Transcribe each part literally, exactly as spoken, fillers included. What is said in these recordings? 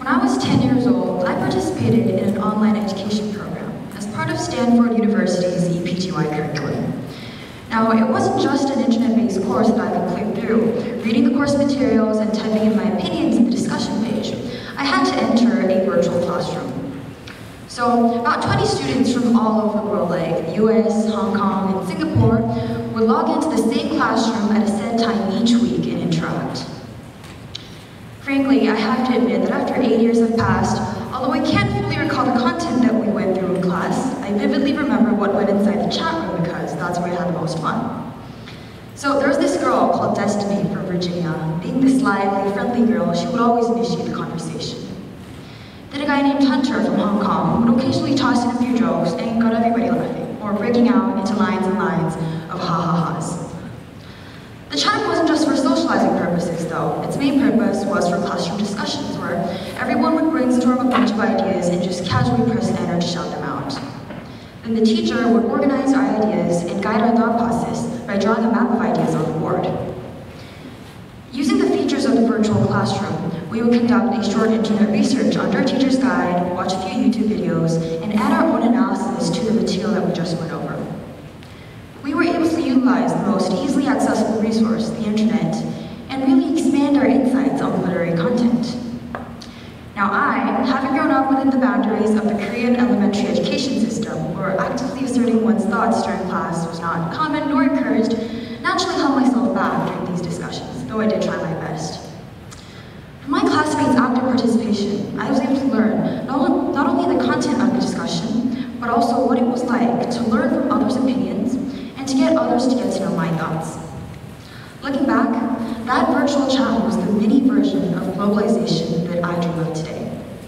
When I was ten years old, I participated in an online education program as part of Stanford University's E P T Y curriculum. Now, it wasn't just an internet-based course that I could click through, reading the course materials and typing in my opinions in the discussion page. I had to enter a virtual classroom. So, about twenty students from all over the world, like the U S, Hong Kong, and Singapore, would log into the same classroom at a set time each week and interact. Frankly, I have to admit that after eight years have passed, although I can't fully recall the content that we went through in class, I vividly remember what went inside the chat room because that's where I had the most fun. So there was this girl called Destiny from Virginia. Being this lively, friendly girl, she would always initiate the conversation. Then a guy named Hunter from Hong Kong would occasionally toss in a few jokes and got everybody laughing, or breaking out into lines and lines of ha-ha-has. The chat wasn't just for socializing purposes, though. Its main purpose was for classroom discussions, where everyone would brainstorm a bunch of ideas and just casually press enter to shout them out. Then the teacher would organize our ideas and guide our thought process by drawing a map of ideas on the board. Using the features of the virtual classroom, we would conduct a short internet research on our teacher's guide, watch a few YouTube videos, and add our own analysis to the material that we just went over. We were able to utilize the most easily accessible resource, the internet, and really expand our insights on literary content. Now I, having grown up within the boundaries of the Korean elementary education system, where actively asserting one's thoughts during class was not common nor encouraged, naturally held myself back during these discussions, though I did try my best. From my classmates' active participation, I was able to learn not, not only the content of the discussion, but also what it was like to learn from others' opinions and to get others to get to know my thoughts. Looking back, that virtual chat was the mini version of globalization that I dream of today.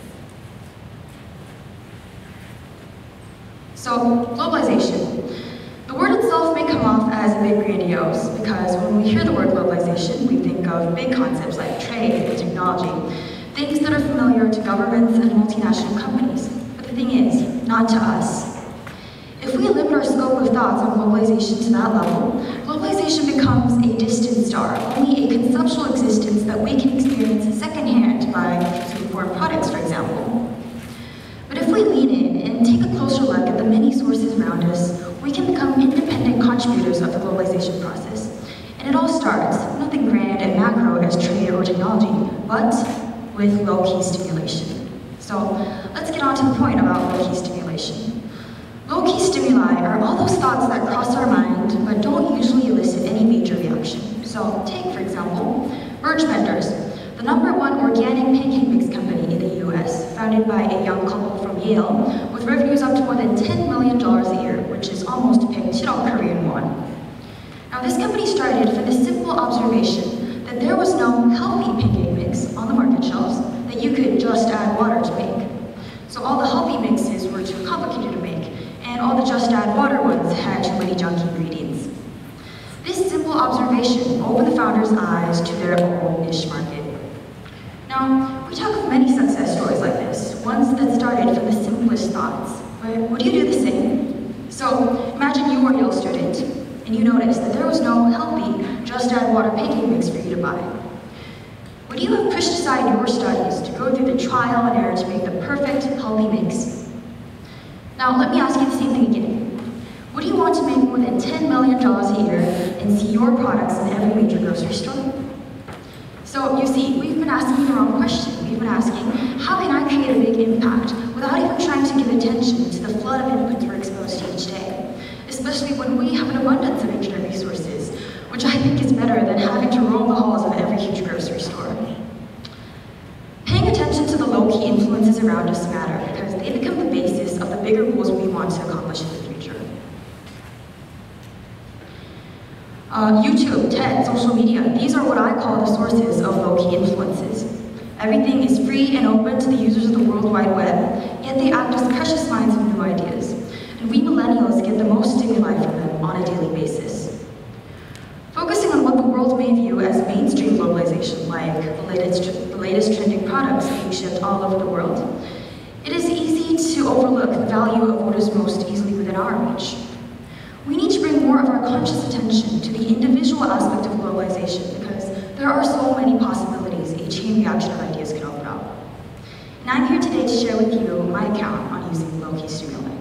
So, globalization. The word itself may come off as a bit grandiose, because when we hear the word globalization, we think of big concepts like trade and technology, things that are familiar to governments and multinational companies. But the thing is, not to us. If we limit our scope of thoughts on globalization to that level, globalization becomes a distant star, only a conceptual existence that we can experience secondhand by consuming foreign products, for example. But if we lean in and take a closer look at the many sources around us, we can become independent contributors of the globalization process. And it all starts, nothing grand and macro as trade or technology, but with low-key stimulation. So let's get on to the point about low-key stimulation. Low-key stimuli are all those thoughts that cross our mind but don't usually elicit any major reaction. So take, for example, Birch Benders, the number one organic pancake mix company in the U S, founded by a young couple from Yale, with revenues up to more than ten million dollars a year, which is almost picture Korean won. Now this company started for the simple observation that there was no healthy pancake mix on the market shelves that you could just add water to make. So all the healthy mixes were too complicated to make, and all the just add water ones had too many junk ingredients. This simple observation opened the founders' eyes to their own niche market. Now, we talk of many success stories like this, ones that started from the simplest thoughts. But would you do the same? So, imagine you were a Yale student, and you noticed that there was no healthy, just add water pancake mix for you to buy. Would you have pushed aside your studies to go through the trial and error to make the perfect, healthy mix? Now, let me ask you the same thing again. Would you want to make more than ten million dollars a year and see your products in every major grocery store? So, you see, we've been asking the wrong question. We've been asking, how can I create a big impact without even trying to give attention to the flood of inputs we're exposed to each day? Especially when we have an abundance of internet resources, which I think is better than having to roam the halls of every huge grocery store. Paying attention to the low-key influences around us matter because they become the basis of the bigger goals we want to accomplish in the future. Uh, YouTube, TED, social media, these are what I call the sources of low-key influences. Everything is free and open to the users of the World Wide Web, yet they act as precious mines of new ideas. And we millennials get the most stimuli from them on a daily basis. Focusing on what the world may view as mainstream globalization, like the latest, the latest trending products being shipped all over the world, it is easy to overlook the value of what is most easily within our reach. We need to bring more of our conscious attention to the individual aspect of globalization because there are so many possibilities a chain reaction of ideas can open up. and I'm here today to share with you my account on using low-key stimuli.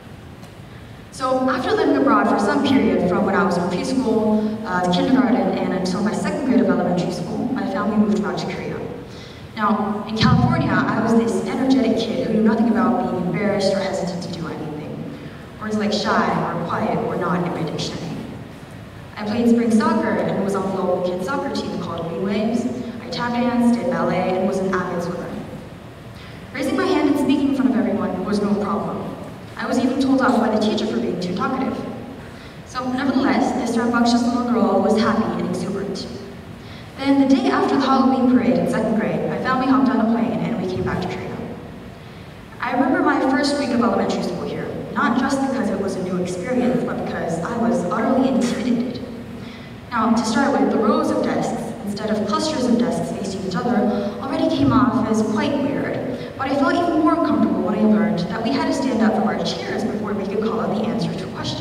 So after living abroad for some period from when I was in preschool, uh, to kindergarten, and until my second grade of elementary school, my family moved back to Korea. Now, in California, I was this energetic kid who knew nothing about being embarrassed or hesitant to do anything. Words like shy or quiet were not in my dictionary. I played spring soccer and was on the local kids soccer team called Green Waves. I tap danced, did ballet, and was an avid swimmer. Raising my hand and speaking in front of everyone was no problem. I was even told off by the teacher for being too talkative. So nevertheless, this rambunctious little girl was happy and exuberant. Then the day after the Halloween parade in second grade, my family hopped on a plane and we came back to Korea. I remember my first week of elementary school here, not just because it was a new experience, but because I was utterly intimidated. Now, to start with, the rows of desks, instead of clusters of desks facing each other, already came off as quite weird, but I felt even more uncomfortable when I learned that we had to stand up from our chairs before we could call out the answer to a question.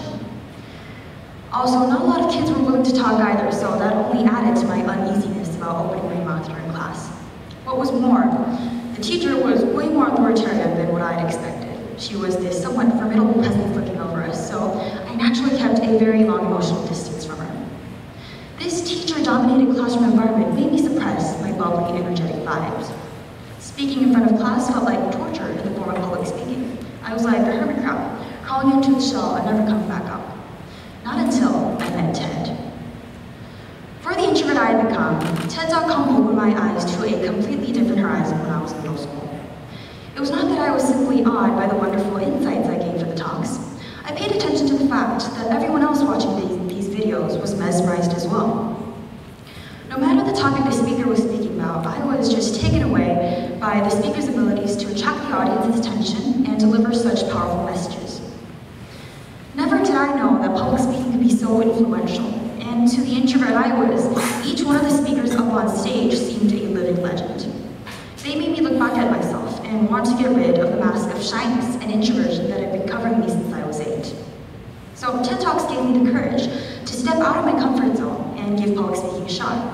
Also, not a lot of kids were willing to talk either, so that only added to my uneasiness about opening my mouth during class. What was more, the teacher was way more authoritarian than what I had expected. She was this somewhat formidable presence looking over us, so I naturally kept a very long emotional distance from her. This teacher-dominated classroom environment made me suppress my bubbly, energetic vibes. Speaking in front of class felt like torture in the form of public speaking. I was like a hermit crab, crawling into the shell and never coming back up. Not until I met TED. For the introvert I had become, TED dot com opened my eyes to a completely different horizon when I was in middle school. It was not that I was simply awed by the wonderful insights I gained for the talks. I paid attention to the fact that everyone else watching these, these videos was mesmerized as well. No matter the topic the speaker was speaking about, I was just taken away by the speaker's abilities to attract the audience's attention and deliver such powerful messages. Never did I know that public speaking could be so influential, and to the introvert I was, each one of the speakers up on stage seemed a living legend. They made me look back at myself and want to get rid of the mask of shyness and introversion that had been covering me since I was eight. So TED Talks gave me the courage to step out of my comfort zone and give public speaking a shot.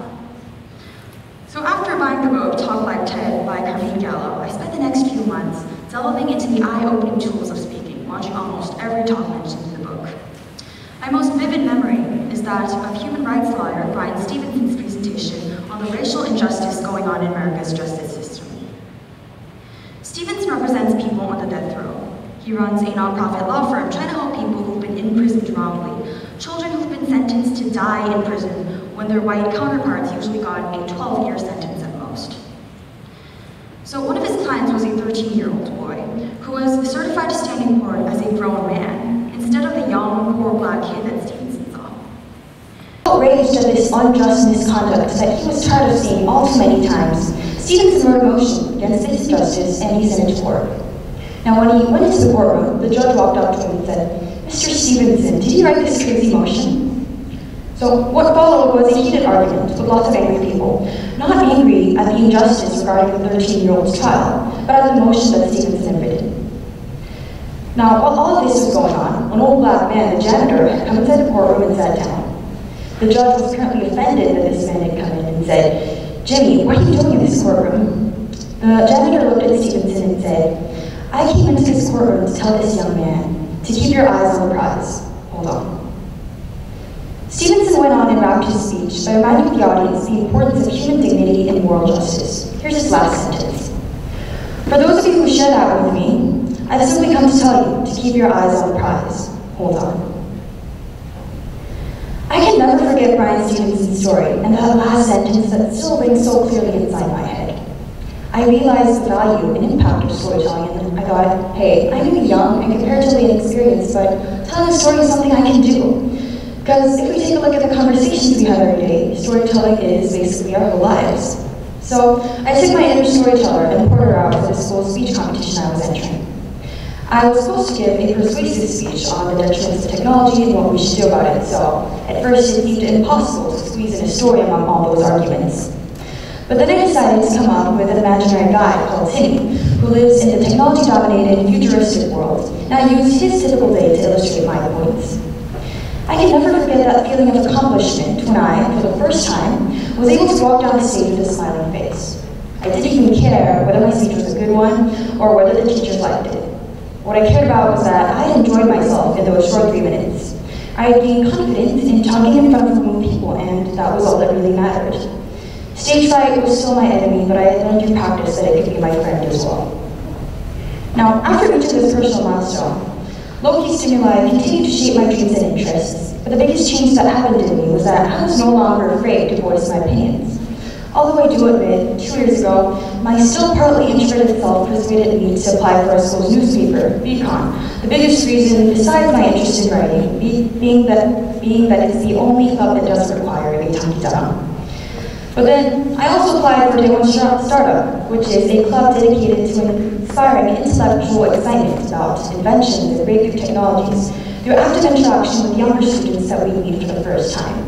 So after buying the book, Talk Like TED by Carmine Gallo, I spent the next few months delving into the eye-opening tools of speaking, watching almost every talk mentioned in the book. My most vivid memory is that of human rights lawyer Bryan Stevenson's presentation on the racial injustice going on in America's justice system. Stevenson represents people on the death row. He runs a nonprofit law firm trying to help people who've been imprisoned wrongly, children who've been sentenced to die in prison when their white counterparts usually got a twelve-year sentence at most. So one of his clients was a thirteen-year-old boy who was certified to stand in court as a grown man, instead of the young, poor black kid that Stevenson saw. Outraged at this unjust misconduct that he was tired of seeing all too many times, Stevenson wrote a motion against this injustice and he sent it to court. Now when he went into the courtroom, the judge walked up to him and said, "Mister Stevenson, did you write this crazy motion?" So what followed was a heated argument with lots of angry people, not angry at the injustice regarding the thirteen-year-old's trial, but at the motion that Stevenson had written. Now, while all of this was going on, an old black man, the janitor, had come inside the courtroom and sat down. The judge was apparently offended that this man had come in and said, "Jimmy, what are you doing in this courtroom?" The janitor looked at Stevenson and said, "I came into this courtroom to tell this young man to keep your eyes on the prize. Hold on." Stevenson went on and wrapped his speech by reminding the audience the importance of human dignity and moral justice. Here's his last sentence. "For those of you who share that with me, I've simply come to tell you to keep your eyes on the prize. Hold on." I can never forget Bryan Stevenson's story and that last sentence that still rings so clearly inside my head. I realized the value and impact of storytelling, and I thought, hey, I may be young and comparatively inexperienced, but telling a story is something I can do. Because if we take a look at the conversations we have every day, storytelling is basically our whole lives. So I took my inner storyteller and poured her out for the school speech competition I was entering. I was supposed to give a persuasive speech on the detriments of technology and what we should do about it, so at first it seemed impossible to squeeze in a story among all those arguments. But then I decided to come up with an imaginary guy called Timmy, who lives in the technology-dominated, futuristic world, and I used his typical day to illustrate my points. I can never forget that feeling of accomplishment when I, for the first time, was able to walk down the stage with a smiling face. I didn't even care whether my speech was a good one or whether the teachers liked it. What I cared about was that I enjoyed myself in those short three minutes. I had gained confidence in talking in front of a room of people, and that was all that really mattered. Stage fright was still my enemy, but I had learned through practice that it could be my friend as well. Now, after reaching this personal milestone, low-key stimuli continued to shape my dreams and interests, but the biggest change that happened in me was that I was no longer afraid to voice my opinions. Although I do admit, two years ago, my still partly introverted self persuaded me to apply for our school's newspaper, VCon, the biggest reason, besides my interest in writing, be, being, that, being that it's the only club that doesn't require a Tanki-dana. But then, I also applied for Daewon Startup, which is a club dedicated to inspiring intellectual excitement about inventions and breakthrough technologies through active interaction with younger students that we meet for the first time.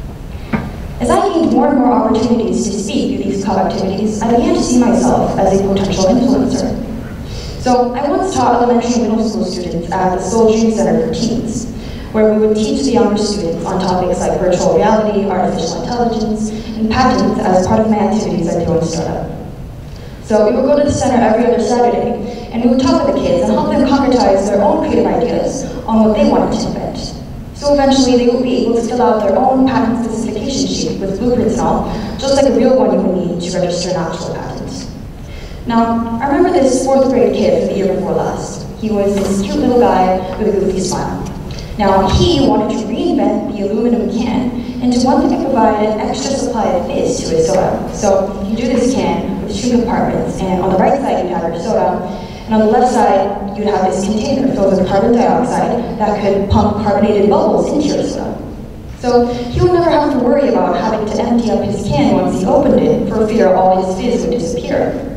As I gained more and more opportunities to speak through these club activities, I began to see myself as a potential influencer. So I once taught elementary and middle school students at the Soul Dream Center for Teens, where we would teach the younger students on topics like virtual reality, artificial intelligence, and patents as part of my activities at Daewon Startup. So we would go to the center every other Saturday, and we would talk with the kids and help them concretize their own creative ideas on what they wanted to invent. So eventually they would be able to fill out their own patent specification sheet with blueprints and all, just like a real one you would need to register an actual patent. Now, I remember this fourth grade kid from the year before last. He was this cute little guy with a goofy smile. Now, he wanted to reinvent the aluminum can into one that could provide an extra supply of fizz to his soda. So you do this can with two compartments, and on the right side you'd have your soda, and on the left side you'd have this container filled with carbon dioxide that could pump carbonated bubbles into your soda. So he would never have to worry about having to empty up his can once he opened it for fear all his fizz would disappear.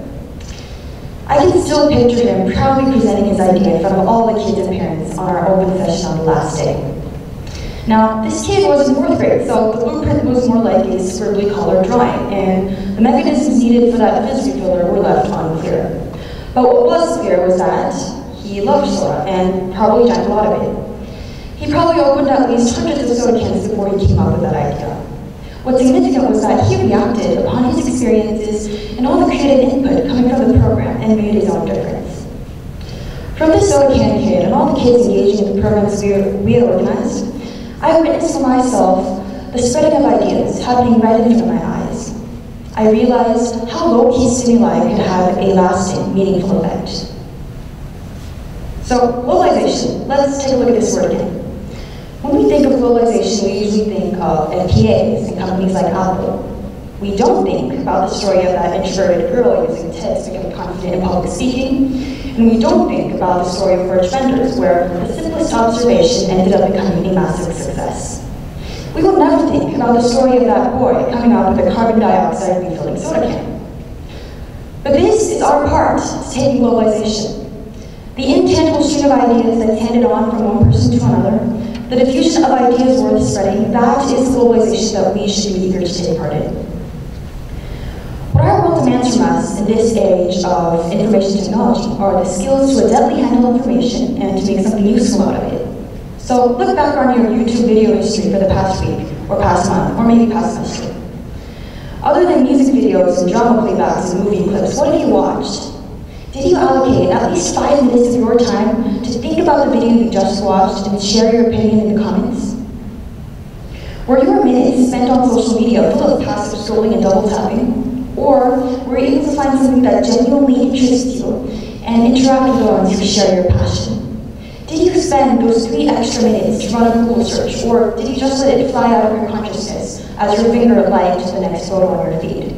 I can still picture him proudly presenting his idea in front of all the kids and parents on our open session on the last day. Now, this kid was in fourth grade, so the blueprint was more like a scribbly colored drawing, and the mechanisms needed for that fizz refiller were left unclear. But what was clear was that he loved soda, and probably drank a lot of it. He probably opened at least hundreds of soda cans before he came up with that idea. What's significant was that he reacted upon his experiences and all the creative input coming from the program and made his own difference. From this soda can kid and all the kids engaging in the programs we, we had organized, I witnessed for myself the spreading of ideas happening right in front of my eyes. I realized how low-key stimuli could have a lasting, meaningful effect. So, globalization. Let's take a look at this word again. When we think of globalization, we usually think of F P As and companies like Apple. We don't think about the story of that introverted girl using TEDx to become confident in public speaking, and we don't think about the story of merch vendors, where the simplest observation ended up becoming a massive success. We will never think about the story of that boy coming out with a carbon dioxide refilling soda can. But this is our part to taking globalization. The intangible string of ideas that's handed on from one person to another, the diffusion of ideas worth spreading, that is globalization that we should be eager to take part in. What our world demands from us in this age of information technology are the skills to adeptly handle information and to make something useful out of it. So look back on your YouTube video history for the past week, or past month, or maybe past semester. Other than music videos and drama playbacks and movie clips, what have you watched? Did you allocate at least five minutes of your time to think about the video you just watched and share your opinion in the comments? Were your minutes spent on social media full of passive scrolling and double tapping? Or were you able to find something that genuinely interests you and interact with those who share your passion? Did you spend those three extra minutes to run a Google search, or did you just let it fly out of your consciousness as your finger liked the next photo on your feed?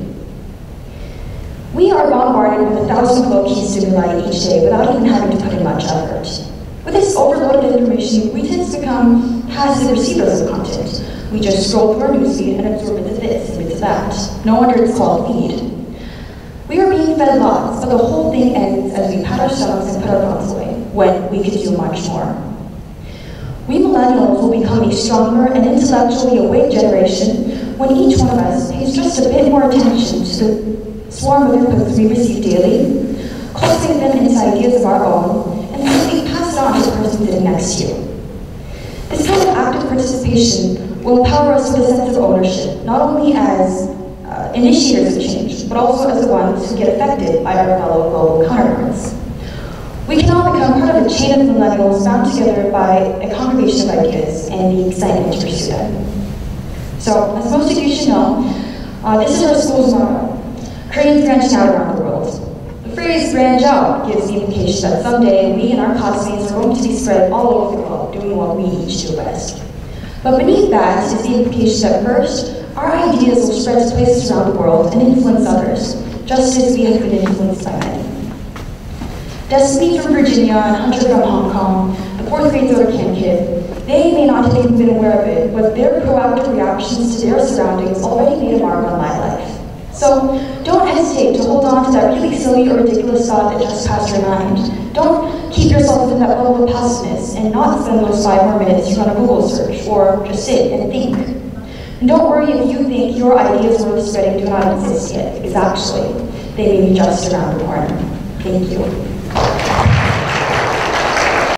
We are bombarded with a thousand low-key stimuli each day without even having to put in much effort. With this overloaded information, we tend to become passive receivers of content. We just scroll through our newsfeed and absorb bits of this and bits of that. No wonder it's called feed. We are being fed lots, but the whole thing ends as we pat our stomachs and put our phones away, when we could do much more. We millennials will become a stronger and intellectually awake generation when each one of us pays just a bit more attention to the swarm of inputs we receive daily, cultivate them into ideas of our own, and simply pass it on to the person sitting next to you. This kind of active participation will empower us with a sense of ownership, not only as uh, initiators of change, but also as the ones who get affected by our fellow global counterparts. We can all become part of a chain of millennials bound together by a congregation of ideas and the excitement to pursue them. So, as most of you should know, uh, this is our school's motto, Koreans branching out around the world. The phrase branch out gives the implication that someday we and our classmates are going to be spread all over the globe doing what we each do best. But beneath that is the implication that first, our ideas will spread to places around the world and influence others, just as we have been influenced by many. Destiny from Virginia and Hunter from Hong Kong, the fourth grade Soda Can kid, they may not have even been aware of it, but their proactive reactions to their surroundings already made a mark on my life. So don't hesitate to hold on to that really silly or ridiculous thought that just passed your mind. Don't keep yourself in that bubble of passiveness and not spend those five more minutes to run a Google search or just sit and think. And don't worry if you think your ideas worth spreading do not exist yet, because actually, they may be just around the corner. Thank you.